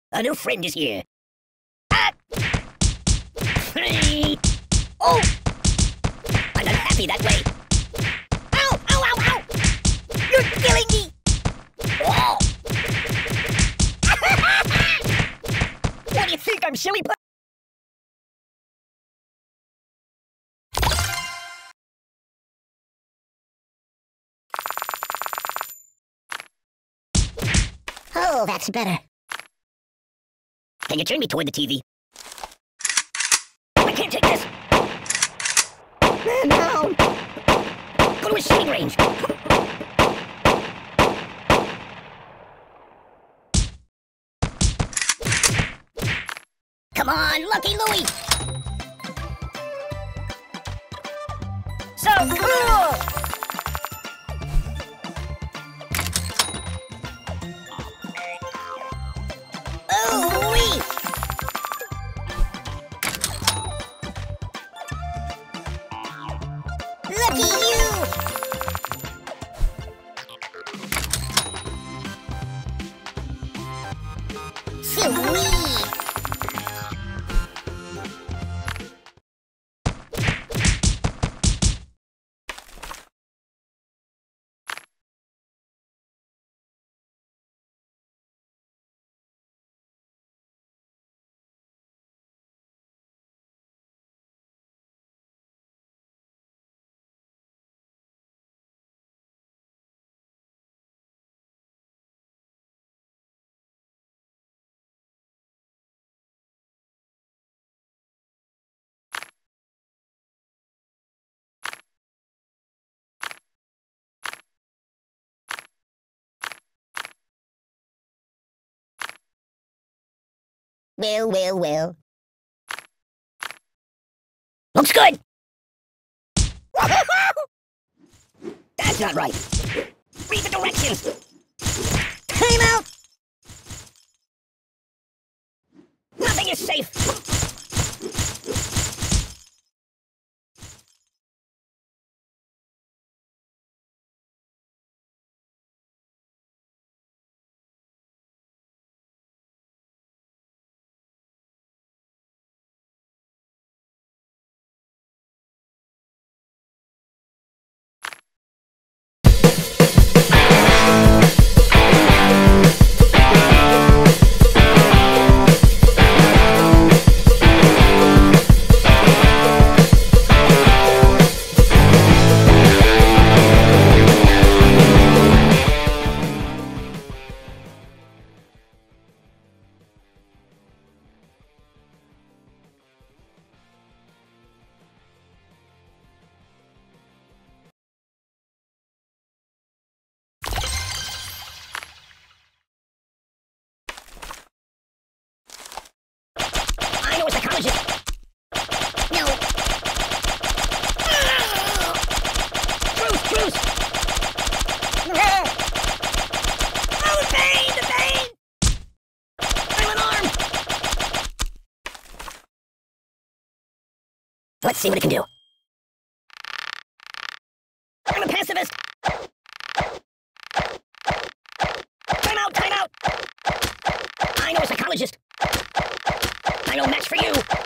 A new friend is here. Ah! Oh! I'm not happy that way. Ow! Ow! Ow! Ow! You're killing me! Oh! What do you think? I'm silly? Oh, that's better. Can you turn me toward the TV? I can't take this! No! Go to a shooting range! Come on, Lucky Louie! So cool! Ooh-wee! Lucky you! Sweet! Well. Looks good! That's not right. Read the directions! Time out! Nothing is safe! No. Truce! Oh, the pain! I'm unarmed! Let's see what it can do. I'm a pacifist! Time out! I know a psychologist! I know a match for you!